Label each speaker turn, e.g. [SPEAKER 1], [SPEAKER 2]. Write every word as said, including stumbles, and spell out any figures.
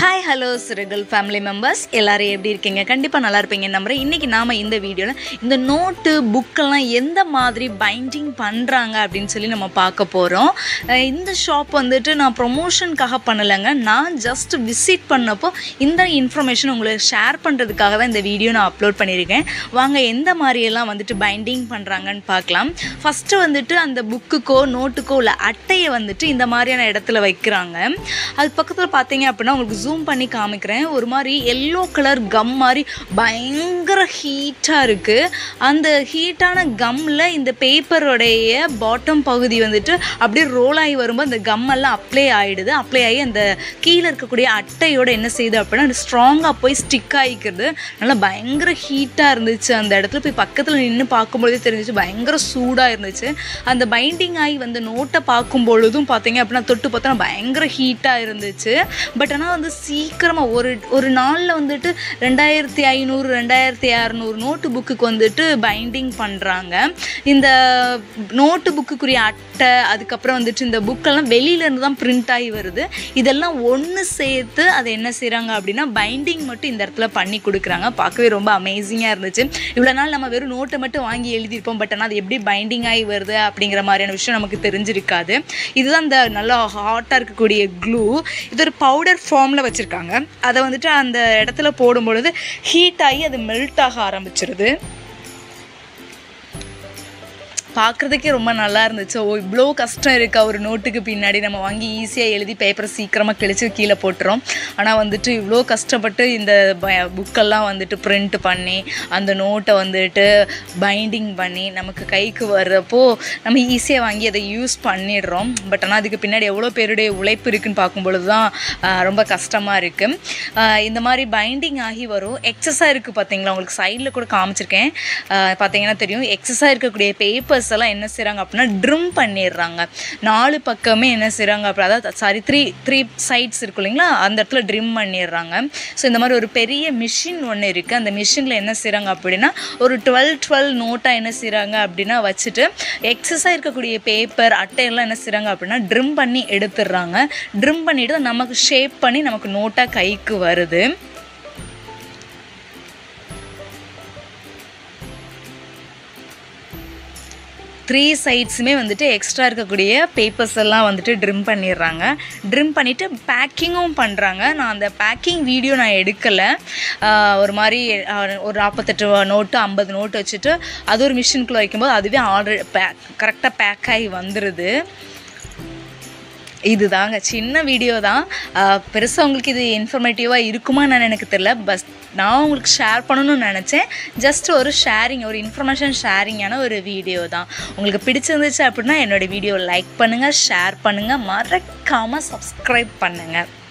[SPEAKER 1] Hi, hello, Surregal family members. எல்லாரும் எப்படி இருக்கீங்க? கண்டிப்பா நல்லா இருப்பீங்க நம்புறேன். இன்னைக்கு நாம இந்த வீடியோல இந்த நோட் புக் எல்லாம் எந்த மாதிரி பைண்டிங் பண்றாங்க அப்படினு சொல்லி நம்ம பார்க்க போறோம். இந்த ஷாப் வந்துட்டு நான் ப்ரமோஷனுக்காக பண்ணலங்க. நான் ஜஸ்ட் விசிட் பண்ணப்போ இந்த இன்ஃபர்மேஷன் உங்களுக்கு ஷேர் பண்றதுக்காக தான் இந்த வீடியோ நான் அப்லோட் பண்ணிருக்கேன். வாங்க எந்த மாதிரி எல்லாம் வந்துட்டு பைண்டிங் பண்றாங்கன்னு பார்க்கலாம். ஃபர்ஸ்ட் வந்துட்டு அந்த புக்குக்கோ நோட்டுக்கோ உள்ள அட்டையை வந்துட்டு இந்த மாதிரியான இடத்துல வைக்கிறாங்க. அது பக்கத்துல பாத்தீங்க அப்படினா உங்களுக்கு ஜூம் பண்ணி காமிக்கிறேன். ஒரு மாதிரி எல்லோ கலர் கம் மாதிரி பயங்கர ஹீட்டா இருக்கு. அந்த ஹீட்டான கம்ல இந்த பேப்பரோடைய பாட்டம் பகுதி வந்துட்டு அப்படியே ரோல் ஆகி வரும்போது அந்த கம் எல்லாம் அப்ளை ஆயிடுது. அப்ளை ஆகி அந்த கீழே இருக்கக்கூடிய அட்டையோட என்ன செய்யுது அப்படின்னா ஸ்ட்ராங்காக போய் ஸ்டிக் ஆகிக்கிறது. நல்லா பயங்கர ஹீட்டாக இருந்துச்சு. அந்த இடத்துல போய் பக்கத்தில் நின்று பார்க்கும்பொழுதே தெரிஞ்சிச்சு பயங்கர சூடாக இருந்துச்சு. அந்த பைண்டிங் ஆகி வந்து நோட்டை பார்க்கும் பொழுதும் பார்த்தீங்க அப்படின்னா தொட்டு பார்த்தா பயங்கர ஹீட்டாக இருந்துச்சு. பட் ஆனால் வந்து சீக்கிரமாக ஒரு ஒரு நாளில் வந்துட்டு ரெண்டாயிரத்தி ஐநூறு ரெண்டாயிரத்தி அறநூறு நோட்டு புக்குக்கு வந்துட்டு பைண்டிங் பண்ணுறாங்க. இந்த நோட்டு புக்குக்குரிய அட்டை அதுக்கப்புறம் வந்துட்டு இந்த புக்கெல்லாம் வெளியிலேருந்து தான் பிரிண்ட் ஆகி வருது. இதெல்லாம் ஒன்று சேர்த்து அதை என்ன செய்கிறாங்க அப்படின்னா பைண்டிங் மட்டும் இந்த இடத்துல பண்ணி கொடுக்குறாங்க. பார்க்கவே ரொம்ப அமேசிங்காக இருந்துச்சு. இவ்வளோ நாள் நம்ம வெறும் நோட்டை மட்டும் வாங்கி எழுதியிருப்போம். பட் ஆனால் அது எப்படி பைண்டிங் ஆகி வருது அப்படிங்கிற மாதிரியான விஷயம் நமக்கு தெரிஞ்சிருக்காது. இதுதான் இந்த நல்லா ஹாட்டாக இருக்கக்கூடிய க்ளூ. இது ஒரு பவுடர் ஃபார்மில் வச்சுருக்காங்க. அதை வந்துட்டு அந்த இடத்துல போடும் பொழுது ஹீட் ஆகி அது மெல்ட் ஆக ஆரம்பிச்சிருது. பார்க்குறதுக்கே ரொம்ப நல்லா இருந்துச்சு. ஓ இவ்வளோ கஷ்டம் இருக்கா ஒரு நோட்டுக்கு பின்னாடி. நம்ம வாங்கி ஈஸியாக எழுதி பேப்பரை சீக்கிரமாக கிழிச்சு கீழே போட்டுறோம். ஆனால் வந்துட்டு இவ்வளோ கஷ்டப்பட்டு இந்த புக்கெல்லாம் வந்துட்டு பிரிண்ட் பண்ணி அந்த நோட்டை வந்துட்டு பைண்டிங் பண்ணி நமக்கு கைக்கு வர்றப்போ நம்ம ஈஸியாக வாங்கி அதை யூஸ் பண்ணிடுறோம். பட் ஆனால் அதுக்கு பின்னாடி எவ்வளோ பேருடைய உழைப்பு இருக்குதுன்னு பார்க்கும்பொழுது தான் ரொம்ப கஷ்டமாக இருக்குது. இந்த மாதிரி பைண்டிங் ஆகி வரும். எக்ஸஸாக இருக்குது பார்த்தீங்களா, உங்களுக்கு சைடில் கூட காமிச்சிருக்கேன். பார்த்தீங்கன்னா தெரியும் எக்ஸஸாக இருக்கக்கூடிய பேப்பர் எல்லாம் என்ன செய்றாங்க அப்படின்னா ட்ரிம் பண்ணிடுறாங்க. நாலு பக்கமே என்ன செய்றாங்க அப்படி அதாவது சாரி த்ரீ த்ரீ சைட்ஸ் இருக்கு இல்லைங்களா, அந்த இடத்துல ட்ரிம் பண்ணிடுறாங்க. ஸோ இந்த மாதிரி ஒரு பெரிய மிஷின் ஒன்று இருக்குது. அந்த மிஷினில் என்ன செய்கிறாங்க அப்படின்னா ஒரு டுவெல் டுவெல் நோட்டாக என்ன செய்கிறாங்க அப்படின்னா வச்சுட்டு எக்ஸஸாக இருக்கக்கூடிய பேப்பர் அட்டையெல்லாம் என்ன செய்கிறாங்க அப்படின்னா ட்ரிம் பண்ணி எடுத்துடுறாங்க. ட்ரிம் பண்ணிவிட்டு நமக்கு ஷேப் பண்ணி நமக்கு நோட்டாக கைக்கு வருது. த்ரீ சைட்ஸுமே வந்துட்டு எக்ஸ்ட்ரா இருக்கக்கூடிய பேப்பர்ஸ் எல்லாம் வந்துட்டு ட்ரிம் பண்ணிடுறாங்க. ட்ரிம் பண்ணிவிட்டு பேக்கிங்கும் பண்ணுறாங்க. நான் அந்த பேக்கிங் வீடியோ நான் எடுக்கலை. ஒரு மாதிரி ஒரு நாற்பத்தெட்டு நோட்டு ஐம்பது நோட்டு வச்சுட்டு அது ஒரு மிஷினுக்குள்ளே வைக்கும்போது அதுவே ஆல்ரெடி பேக் கரெக்டாக பேக் ஆகி வந்துடுது. இதுதாங்க சின்ன வீடியோ தான். பெருசாக உங்களுக்கு இது இன்ஃபர்மேட்டிவாக இருக்குமா நான் எனக்கு தெரியல. பஸ் நான் உங்களுக்கு ஷேர் பண்ணணும்னு நினச்சேன். ஜஸ்ட் ஒரு ஷேரிங் ஒரு இன்ஃபர்மேஷன் ஷேரிங்கான ஒரு வீடியோ தான். உங்களுக்கு பிடிச்சிருந்துச்சு அப்படின்னா என்னோடய வீடியோ லைக் பண்ணுங்கள், ஷேர் பண்ணுங்கள், மறக்காமல் சப்ஸ்கிரைப் பண்ணுங்கள்.